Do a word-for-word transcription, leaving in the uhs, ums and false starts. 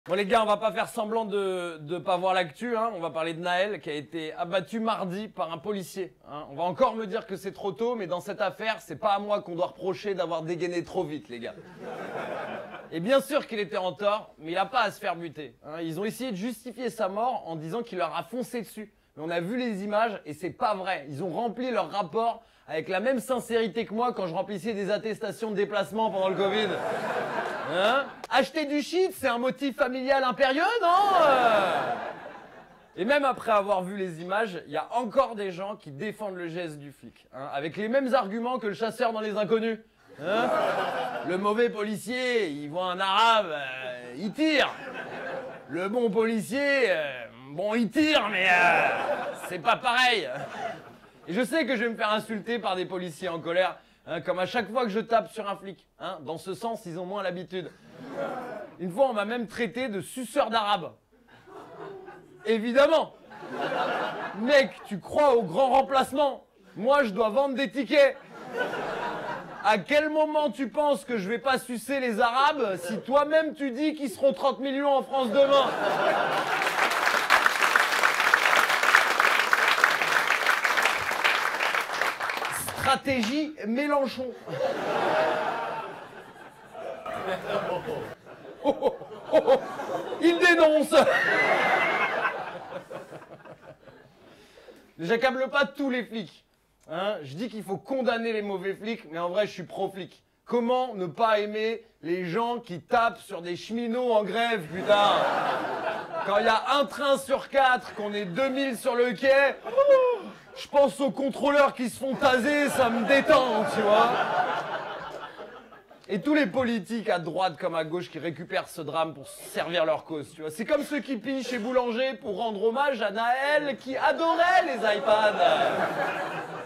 Bon les gars, on va pas faire semblant de de pas voir l'actu, hein. On va parler de Naël qui a été abattu mardi par un policier. Hein. On va encore me dire que c'est trop tôt, mais dans cette affaire, c'est pas à moi qu'on doit reprocher d'avoir dégainé trop vite, les gars. Et bien sûr qu'il était en tort, mais il a pas à se faire buter. Hein. Ils ont essayé de justifier sa mort en disant qu'il leur a foncé dessus. Mais on a vu les images et c'est pas vrai. Ils ont rempli leur rapport avec la même sincérité que moi quand je remplissais des attestations de déplacement pendant le Covid. Hein? Acheter du shit, c'est un motif familial impérieux, non? euh Et même après avoir vu les images, il y a encore des gens qui défendent le geste du flic, hein, avec les mêmes arguments que le chasseur dans Les Inconnus. Hein? Le mauvais policier, il voit un arabe, euh, il tire. Le bon policier, euh, bon, il tire, mais euh, c'est pas pareil. Et je sais que je vais me faire insulter par des policiers en colère, hein, comme à chaque fois que je tape sur un flic. Hein. Dans ce sens, ils ont moins l'habitude. Une fois, on m'a même traité de suceur d'arabe. Évidemment. Mec, tu crois au grand remplacement? Moi, je dois vendre des tickets. À quel moment tu penses que je vais pas sucer les arabes si toi-même tu dis qu'ils seront trente millions en France demain? Stratégie Mélenchon. Oh, oh, oh, oh. Il dénonce. J'accable pas tous les flics. Hein, je dis qu'il faut condamner les mauvais flics, mais en vrai, je suis pro-flic. Comment ne pas aimer les gens qui tapent sur des cheminots en grève, putain? Quand il y a un train sur quatre, qu'on est deux mille sur le quai, je pense aux contrôleurs qui se font taser, ça me détend, tu vois. Et tous les politiques à droite comme à gauche qui récupèrent ce drame pour servir leur cause, tu vois. C'est comme ceux qui pillent chez Boulanger pour rendre hommage à Naël qui adorait les iPads.